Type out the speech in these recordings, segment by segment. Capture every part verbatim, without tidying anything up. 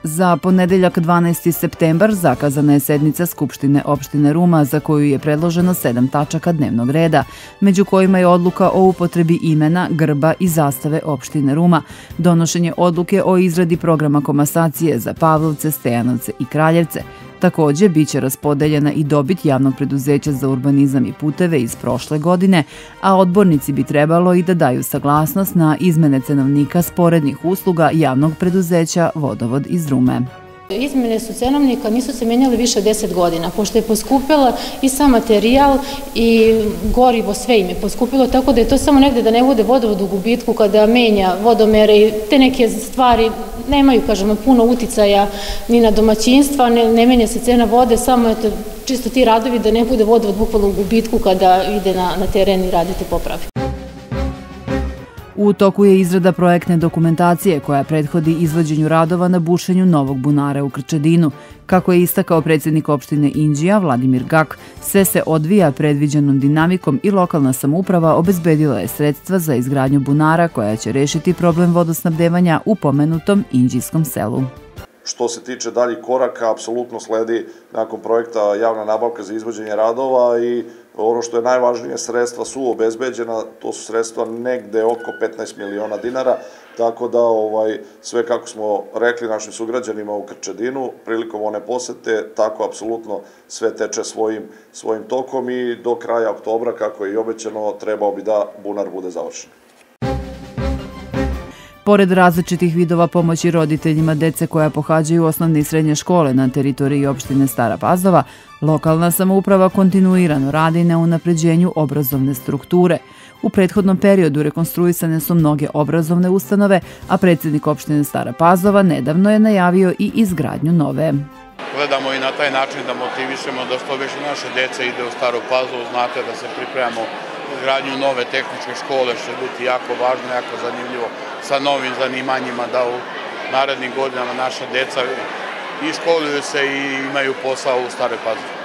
Za ponedeljak dvanaesti septembar zakazana je sednica Skupštine opštine Ruma za koju je predloženo sedam tačaka dnevnog reda, među kojima je odluka o upotrebi imena, grba i zastave opštine Ruma, donošenje odluke o izradi programa komasacije za Pavlovce, Stejanovce i Kraljevce. Također, bit će raspodeljena i dobit javnog preduzeća za urbanizam i puteve iz prošle godine, a odbornici bi trebalo i da daju saglasnost na izmene cenovnika sporednih usluga javnog preduzeća Vodovod iz Rume. Izmene su cenovnika nisu se menjale više od deset godina, pošto je poskupila i sam materijal i gorivo, sve im je poskupilo, tako da je to samo negde da ne bude vodovod u gubitku kada menja vodomere i te neke stvari nemaju, kažemo, puno uticaja ni na domaćinstva, ne, ne menja se cena vode, samo je to čisto ti radovi da ne bude vodovod bukvalno u gubitku kada ide na, na teren i radite popravi. U toku je izrada projektne dokumentacije koja prethodi izvođenju radova na bušenju novog bunara u Krčedinu. Kako je istakao predsjednik opštine Inđija, Vladimir Gak, sve se odvija predviđenom dinamikom i lokalna samouprava obezbedila je sredstva za izgradnju bunara koja će rešiti problem vodosnabdevanja u pomenutom Inđijskom selu. Što se tiče daljih koraka, apsolutno sledi nakon projekta javna nabavka za izvođenje radova i ono što je najvažnije, sredstva su obezbeđena, to su sredstva negde oko petnaest miliona dinara, tako da ovaj, sve kako smo rekli našim sugrađanima u Krčedinu, prilikom one posete, tako apsolutno sve teče svojim, svojim tokom i do kraja oktobra, kako je i obećano, trebao bi da bunar bude završen. Pored različitih vidova pomoći roditeljima dece koja pohađaju osnovne i srednje škole na teritoriji opštine Stara Pazova, lokalna samouprava kontinuirano radi na unapređenju obrazovne strukture. U prethodnom periodu rekonstruisane su mnoge obrazovne ustanove, a predsjednik opštine Stara Pazova nedavno je najavio i izgradnju nove. Gledamo i na taj način da motivišemo da što više naše dece ide u Staru Pazovu. Znate da se pripremamo izgradnju nove tehničke škole, što će biti jako važno, jako zanimljivo, sa novim zanimanjima da u narednim godinama naša deca i školuju se i imaju posao u Staroj Pazovi.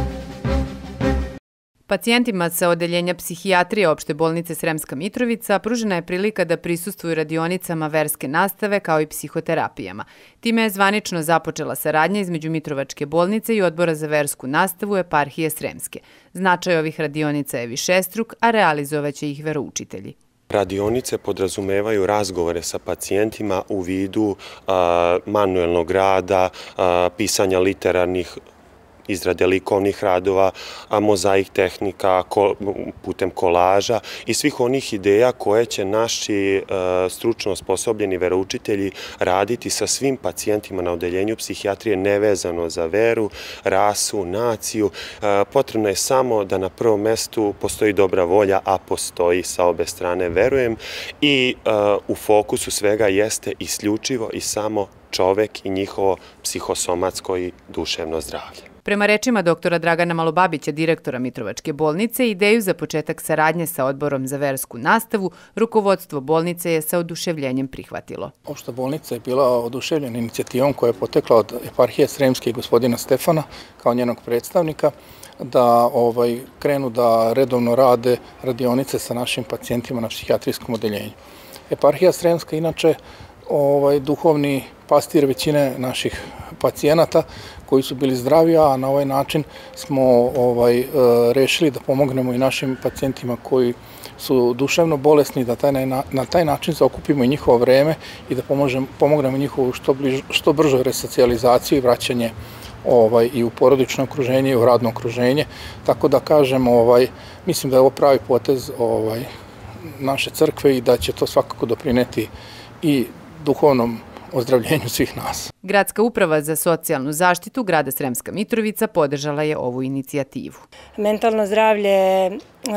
Pacijentima sa odeljenja psihijatrije opšte bolnice Sremska Mitrovica pružena je prilika da prisustvuju radionicama verske nastave kao i psihoterapijama. Time je zvanično započela saradnja između Mitrovačke bolnice i Odbora za versku nastavu eparhije Sremske. Značaj ovih radionica je višestruk, a realizovaće ih veroučitelji. Radionice podrazumevaju razgovore sa pacijentima u vidu a, manuelnog rada, a, pisanja literarnih izrade likovnih radova, mozaik tehnika putem kolaža i svih onih ideja koje će naši stručno osposobljeni veroučitelji raditi sa svim pacijentima na odeljenju psihijatrije nevezano za veru, rasu, naciju. Potrebno je samo da na prvom mestu postoji dobra volja, a postoji sa obe strane, verujem, i u fokusu svega jeste isključivo i samo čovek i njihovo psihosomatsko i duševno zdravlje. Prema rečima doktora Dragana Malobabića, direktora Mitrovačke bolnice, ideju za početak saradnje sa Odborom za versku nastavu, rukovodstvo bolnice je sa oduševljenjem prihvatilo. Opšta bolnica je bila oduševljena inicijativom koja je potekla od eparhije Sremske i gospodina Stefana kao njenog predstavnika, da ovaj, krenu da redovno rade radionice sa našim pacijentima na psihijatrijskom odeljenju. Eparhija Sremska inače ovaj, duhovni pastir većine naših pacijenata koji su bili zdravi, a na ovaj način smo ovaj, rešili da pomognemo i našim pacijentima koji su duševno bolesni, da taj, na, na taj način zaokupimo i njihovo vreme i da pomožemo, pomognemo njihovu što, bliž, što bržoj resocijalizaciju i vraćanje ovaj, i u porodično okruženje i u radno okruženje. Tako da kažem, ovaj, mislim da je ovo pravi potez ovaj, naše crkve i da će to svakako doprineti i duhovnom ozdravljenju svih nas. Gradska uprava za socijalnu zaštitu grada Sremska Mitrovica podržala je ovu inicijativu. Mentalno zdravlje je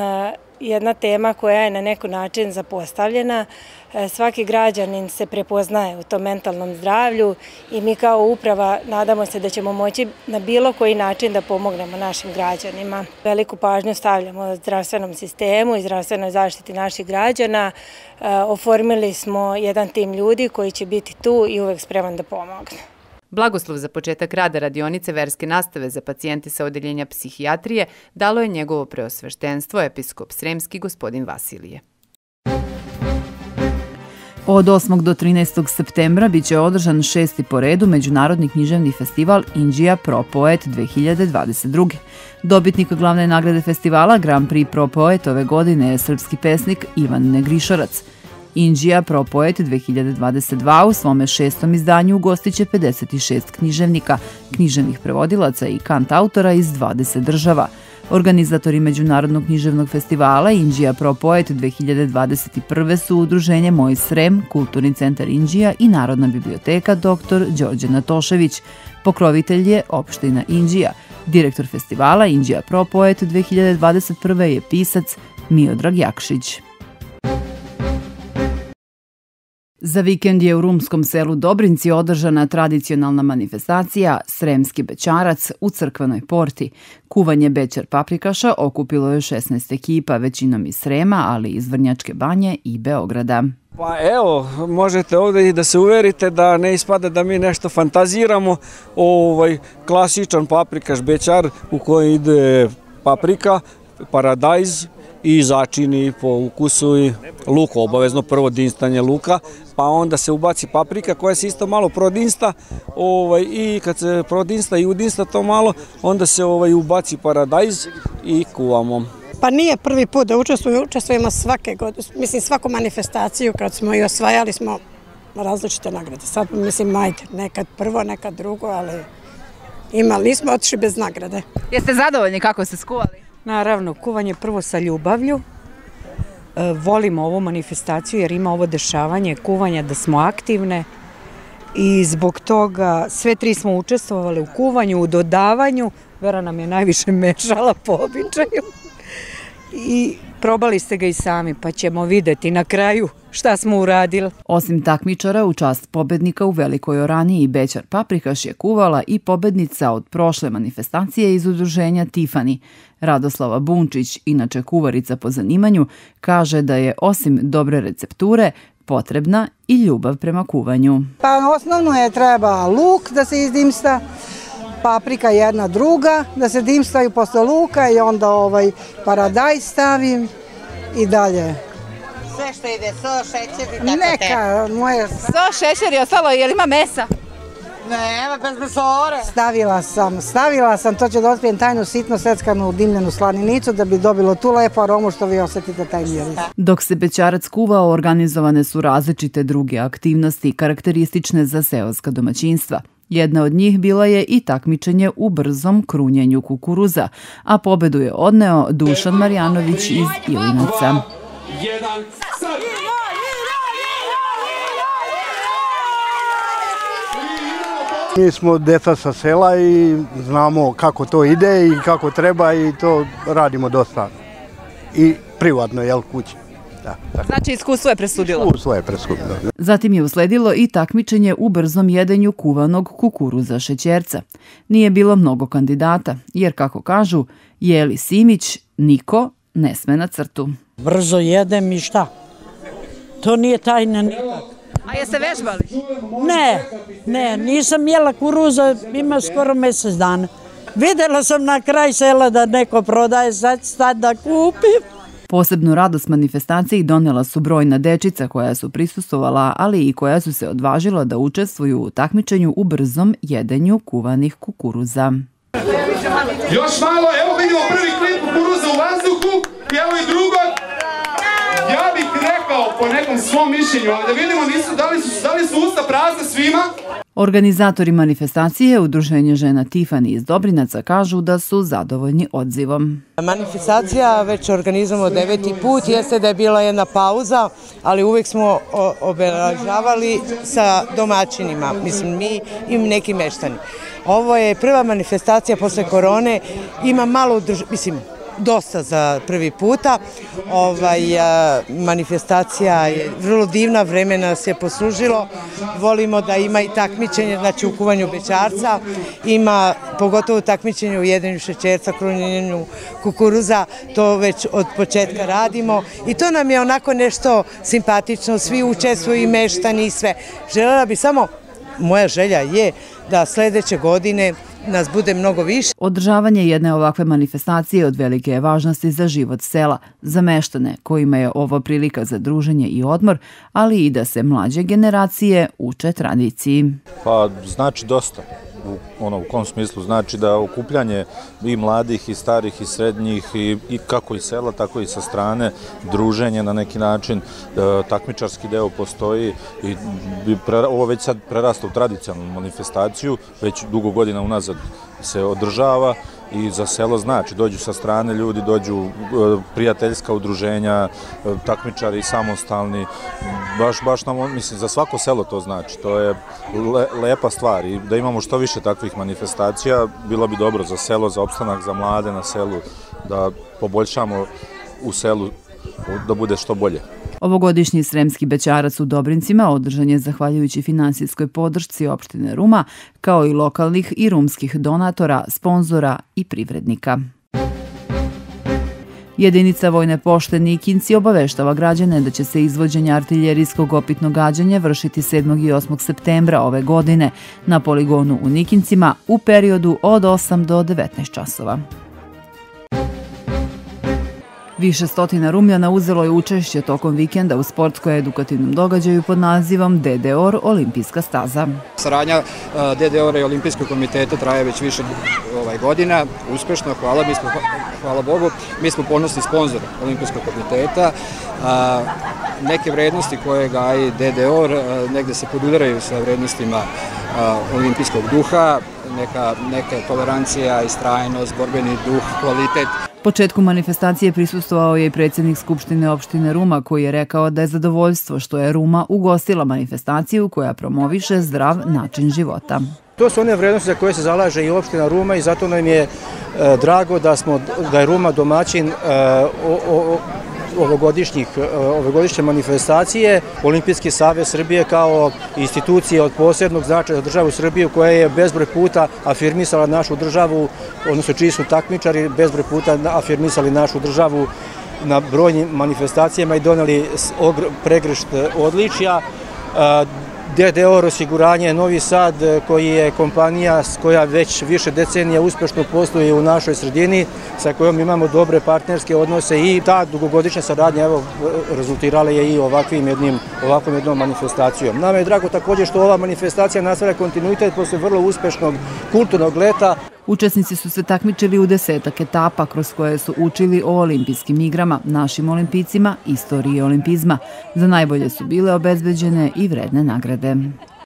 jedna tema koja je na neki način zapostavljena. Svaki građanin se prepoznaje u tom mentalnom zdravlju i mi kao uprava nadamo se da ćemo moći na bilo koji način da pomognemo našim građanima. Veliku pažnju stavljamo zdravstvenom sistemu i zdravstvenoj zaštiti naših građana. Oformili smo jedan tim ljudi koji će biti tu i uvek spreman da pomogne. Blagoslov za početak rada radionice verske nastave za pacijente sa odeljenja psihijatrije dalo je njegovo preosveštenstvo episkop Sremski gospodin Vasilije. Od osmog do trinaestog septembra biće održan šesti po redu Međunarodni književni festival Inđija Pro Poet dve hiljade dvadeset druge. Dobitnik glavne nagrade festivala Grand Prix Pro Poet ove godine je srpski pesnik Ivan Negrišorac. Inđija Pro Poet dve hiljade dvadeset dva u svome šestom izdanju ugostiće pedeset šest književnika, književnih prevodilaca i kantautora iz dvadeset država. Organizatori Međunarodnog književnog festivala Inđija Pro Poet dve hiljade dvadeset prve su udruženje Moj Srem, Kulturni centar Inđija i Narodna biblioteka doktor Đorđe Natošević. Pokrovitelj je opština Inđija. Direktor festivala Inđija Pro Poet dve hiljade dvadeset prve je pisac Miodrag Jakšić. Za vikend je u rumskom selu Dobrinci održana tradicionalna manifestacija Sremski bećarac u crkvenoj porti. Kuvanje bećar paprikaša okupilo je šesnaest ekipa, većinom iz Srema, ali i iz Vrnjačke Banje i Beograda. Pa evo, možete ovdje i da se uverite da ne ispada da mi nešto fantaziramo. Ovaj klasičan paprikaš bećar u koji ide paprika, paradajz i začini po ukusu i luk, obavezno prvo dinstanje luka, pa onda se ubaci paprika koja se isto malo prodinsta ovaj, i kad se prodinsta i udinsta to malo, onda se ovaj, ubaci paradajz i kuvamo. Pa nije prvi put da učestvujemo, učestvujemo svake godine, mislim svaku manifestaciju kad smo i osvajali smo različite nagrade. Sad mislim ajde, nekad prvo, nekad drugo, ali imali, nismo otišli bez nagrade. Jeste zadovoljni kako ste skuvali? Naravno, kuvanje prvo sa ljubavlju. Volimo ovu manifestaciju jer ima ovo dešavanje kuvanja da smo aktivne i zbog toga sve tri smo učestvovali u kuvanju, u dodavanju. Vera nam je najviše mešala po običaju i probali ste ga i sami, pa ćemo videti na kraju šta smo uradili. Osim takmičara, u čast pobednika u Velikoj Oraniji bećar paprikaš je kuvala i pobednica od prošle manifestacije iz udruženja Tifani. Radoslava Bunčić, inače kuvarica po zanimanju, kaže da je osim dobre recepture potrebna i ljubav prema kuvanju. Pa osnovno je treba luk da se izdimsta, paprika jedna druga, da se dimstaju posle luka i onda ovaj paradajz stavim i dalje. Sve što ide, so, šećer i tako te. Neka, moje... So, šećer je ostalo, je li ima mesa? Nema, bez mesore. Stavila sam, stavila sam, to će da otkrijem tajnu sitno seckanu dimljenu slaninicu da bi dobilo tu lepu aromu što vi osjetite taj miris. Dok se bećarac kuvao, organizovane su različite druge aktivnosti karakteristične za seoska domaćinstva. Jedna od njih bila je i takmičenje u brzom krunjenju kukuruza, a pobedu je odneo Dušan Marjanović iz Ilinaca. Mi smo deca sa sela i znamo kako to ide i kako treba i to radimo dosta. I privatno, jel, kući. Da, znači iskustvo je presudilo? Iskustvo je presudilo. Zatim je usledilo i takmičenje u brzom jedenju kuvanog kukuruza šećerca. Nije bilo mnogo kandidata, jer kako kažu, Jeli Simić, niko ne sme na crtu. Brzo jedem i šta? To nije tajna nikak. A jeste vežbali? Ne, ne, nisam jela kuruza, ima skoro mjesec dana. Videla sam na kraj sela da neko prodaje, sad sad da kupim. Posebnu radost manifestaciji donela su brojna dečica koja su prisustovala, ali i koja su se odvažila da učestvuju u takmičenju u brzom jedenju kuvanih kukuruza. Još malo, evo vidimo prvi klip kukuruza u vazduhu, evo i drugo. Ja bih rekao po nekom svom mišljenju, ali da vidimo nisu, da, li su, da li su usta prazna svima. Organizatori manifestacije, udruženje žena Tifani iz Dobrinaca, kažu da su zadovoljni odzivom. Manifestacija već organizujemo deveti put, jeste da je bila jedna pauza, ali uvijek smo obeležavali sa domaćinima, mislim mi i neki meštani. Ovo je prva manifestacija posle korone, ima malo udruženja, mislim, dosta za prvi puta. Ovaj, manifestacija je vrlo divna, vreme nas je poslužilo. Volimo da ima i takmičenje, znači u kuvanju bećarca, ima pogotovo takmičenje u jedenju šećerca, krunjenju kukuruza, to već od početka radimo i to nam je onako nešto simpatično, svi učestvuju i meštani i sve. Želela bi samo, moja želja je da sljedeće godine nas bude mnogo više. Održavanje jedne ovakve manifestacije od velike je važnosti za život sela, za meštane kojima je ovo prilika za druženje i odmor, ali i da se mlađe generacije uče tradiciji. Pa znači dosta. U, ono, u kom smislu znači da okupljanje i mladih i starih i srednjih i, i kako i sela, tako i sa strane, druženje na neki način, e, takmičarski deo postoji i pre, ovo već sad prerasta u tradicionalnu manifestaciju, već dugo godina unazad se održava i za selo znači, dođu sa strane ljudi, dođu e, prijateljska udruženja, e, takmičari samostalni, baš, baš nam, mislim, za svako selo to znači, to je le, lepa stvar i da imamo što više takvih manifestacija, bilo bi dobro za selo, za opstanak, za mlade na selu, da poboljšamo u selu, da bude što bolje. Ovogodišnji Sremski bećarac u Dobrincima održan je zahvaljujući finansijskoj podršci opštine Ruma, kao i lokalnih i rumskih donatora, sponzora i privrednika. Jedinica Vojne pošte Nikinci obaveštava građane da će se izvođenje artiljerijskog opitnog gađanja vršiti sedmog i osmog septembra ove godine na poligonu u Nikincima u periodu od osam do devetnaest časova. Više stotina Rumljana uzelo je učešće tokom vikenda u sportsko-edukativnom događaju pod nazivom D D O R Olimpijska staza. Saradnja D D O R i Olimpijskog komiteta traje već više ovaj, godina, uspešno, hvala, mi smo, hvala Bogu. Mi smo ponosni sponzor Olimpijskog komiteta. A, neke vrednosti koje gaji D D O R negde se podudaraju sa vrednostima a, olimpijskog duha, neka, neka tolerancija, istrajnost, borbeni duh, kvalitet. Početku manifestacije prisustvovao je i predsjednik Skupštine opštine Ruma koji je rekao da je zadovoljstvo što je Ruma ugostila manifestaciju koja promoviše zdrav način života. To su one vrednosti za koje se zalaže i opština Ruma i zato nam je e, drago da, smo, da je Ruma domaćin e, o, o, ovogodišnjih, ovogodišnje manifestacije. Olimpijski savez Srbije kao institucija od posebnog značaja za državu Srbiju koja je bezbroj puta afirmisala našu državu, odnosno čiji su takmičari bezbroj puta afirmisali našu državu na brojnim manifestacijama i doneli pregršt odličja. D D O R osiguranje Novi Sad koji je kompanija koja već više decenija uspešno posluje u našoj sredini, sa kojom imamo dobre partnerske odnose i ta dugogodišnja saradnja evo, rezultirala je i ovakvim jednim, ovakvom jednom manifestacijom. Nama je drago također što ova manifestacija nastavlja kontinuitet posle vrlo uspešnog kulturnog leta. Učesnici su se takmičili u desetak etapa kroz koje su učili o olimpijskim igrama, našim olimpijcima, istoriji olimpizma. Za najbolje su bile obezbeđene i vredne nagrade.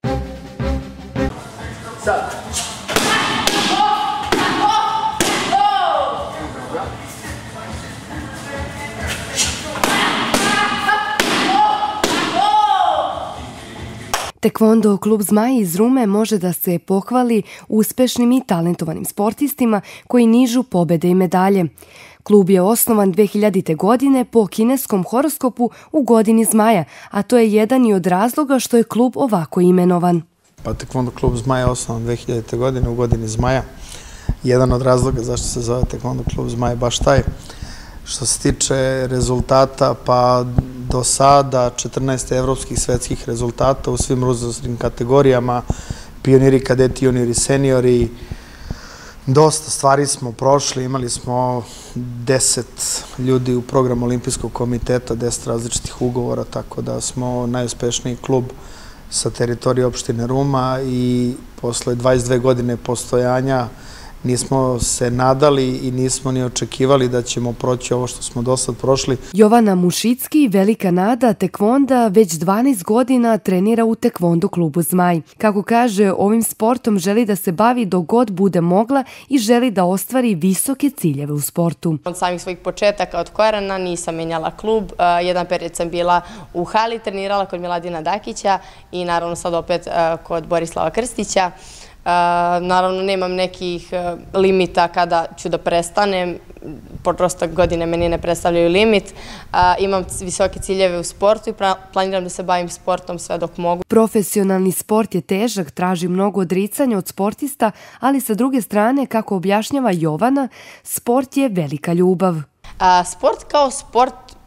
Tekvondo klub Zmaj iz Rume može da se pohvali uspešnim i talentovanim sportistima koji nižu pobede i medalje. Klub je osnovan dve hiljadite. godine po kineskom horoskopu u godini Zmaja, a to je jedan i od razloga što je klub ovako imenovan. Pa Tekvondo klub Zmaj je osnovan dve hiljadite. godine u godini Zmaja. Jedan od razloga zašto se zove Tekvondo klub Zmaj je baš taj. Što se tiče rezultata, pa do sada četrnaest evropskih svetskih rezultata u svim uzrasnim kategorijama, pioniri, kadeti, juniori, seniori. Dosta stvari smo prošli, imali smo deset ljudi u programu Olimpijskog komiteta, deset različitih ugovora, tako da smo najuspešniji klub sa teritorije opštine Ruma i posle dvadeset dve godine postojanja nismo se nadali i nismo ni očekivali da ćemo proći ovo što smo do sad prošli. Jovana Mušicki, velika nada tekvonda, već dvanaest godina trenira u Tekvondo klubu Zmaj. Kako kaže, ovim sportom želi da se bavi dok god bude mogla i želi da ostvari visoke ciljeve u sportu. Od samih svojih početaka od korana nisam menjala klub. Jedan period sam bila u hali, trenirala kod Miladina Dakića i naravno sad opet kod Borislava Krstića. Naravno, nemam nekih limita kada ću da prestanem, prosto godine meni ne predstavljaju limit. Imam visoke ciljeve u sportu i planiram da se bavim sportom sve dok mogu. Profesionalni sport je težak, traži mnogo odricanja od sportista, ali sa druge strane, kako objašnjava Jovana, sport je velika ljubav. Sport kao sport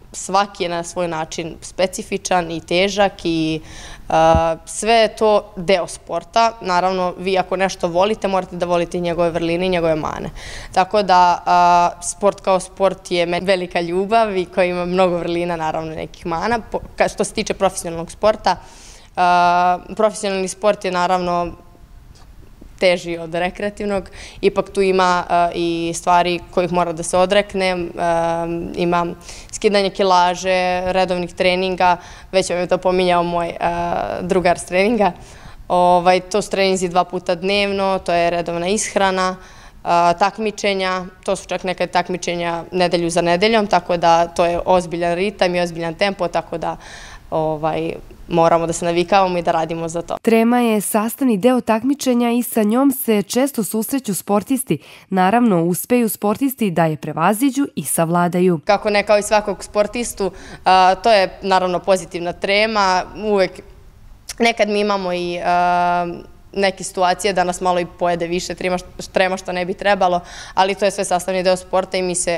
svaki je na svoj način specifičan i težak i sve je to deo sporta. Naravno, vi ako nešto volite, morate da volite i njegove vrline i njegove mane. Tako da sport kao sport je meni velika ljubav i koji ima mnogo vrlina, naravno nekih mana. Što se tiče profesionalnog sporta, profesionalni sport je naravno teži od rekreativnog, ipak tu ima i stvari kojih mora da se odrekne, ima skidanje kilaže, redovnih treninga, već vam je to pominjao moj drugar s treninga, to su treninzi dva puta dnevno, to je redovna ishrana, takmičenja, to su čak nekad takmičenja nedelju za nedeljom, tako da to je ozbiljan ritam i ozbiljan tempo, tako da moramo da se navikavamo i da radimo za to. Trema je sastavni deo takmičenja i sa njom se često susreću sportisti. Naravno, uspeju sportisti da je prevaziđu i savladaju. Kako ne kao i svakog sportistu, to je naravno pozitivna trema. Uvek, nekad mi imamo i neke situacije da nas malo i pojede više trema što ne bi trebalo, ali to je sve sastavni deo sporta i mi se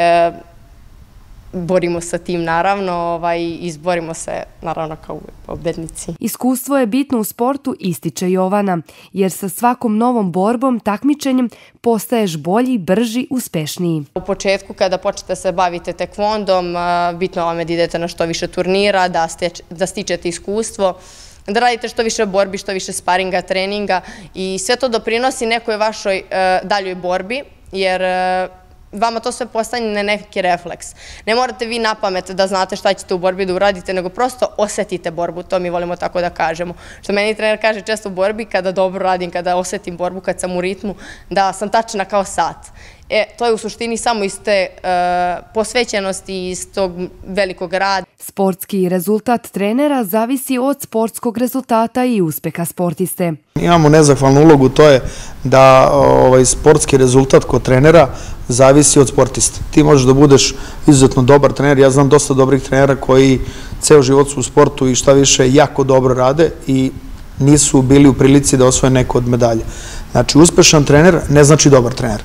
borimo sa tim, naravno, i izborimo se, naravno, kao pobednici. Iskustvo je bitno u sportu, ističe Jovana, jer sa svakom novom borbom, takmičenjem, postaješ bolji, brži, uspešniji. U početku, kada počnete se bavite tekvondom, bitno vam je da idete na što više turnira, da stičete iskustvo, da radite što više borbi, što više sparinga, treninga i sve to doprinosi nekoj vašoj daljoj borbi, jer vama to sve postane neki refleks. Ne morate vi na pamet da znate šta ćete u borbi da uradite, nego prosto osetite borbu, to mi volimo tako da kažemo. Što meni trener kaže često u borbi, kada dobro radim, kada osetim borbu, kad sam u ritmu, da sam tačna kao sat. E, to je u suštini samo iz te posvećenosti i iz tog velikog rada. Sportski rezultat trenera zavisi od sportskog rezultata i uspeha sportiste. Imamo nezahvalnu ulogu, to je da sportski rezultat kod trenera zavisi od sportiste. Ti možeš da budeš izuzetno dobar trener, ja znam dosta dobrih trenera koji ceo život su u sportu i šta više jako dobro rade i nisu bili u prilici da osvoje neko od medalja. Znači, uspešan trener ne znači dobar trener.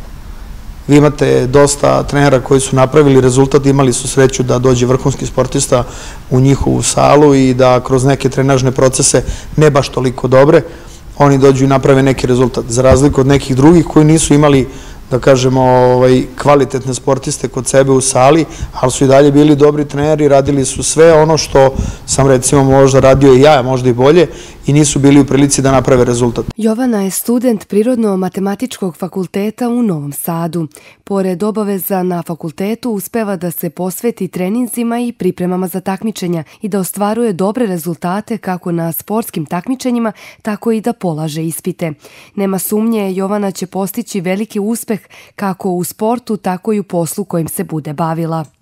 Vi imate dosta trenera koji su napravili rezultat, imali su sreću da dođe vrhunski sportista u njihovu salu i da kroz neke trenažne procese ne baš toliko dobre, oni dođu i naprave neki rezultat. Za razliku od nekih drugih koji nisu imali, da kažemo, kvalitetne sportiste kod sebe u sali, ali su i dalje bili dobri treneri, radili su sve ono što sam recimo možda radio i ja, možda i bolje, i nisu bili u prilici da naprave rezultat. Jovana je student Prirodno-matematičkog fakulteta u Novom Sadu. Pored obaveza na fakultetu uspeva da se posveti treninzima i pripremama za takmičenja i da ostvaruje dobre rezultate kako na sportskim takmičenjima, tako i da polaže ispite. Nema sumnje, Jovana će postići veliki uspeh kako u sportu, tako i u poslu kojim se bude bavila.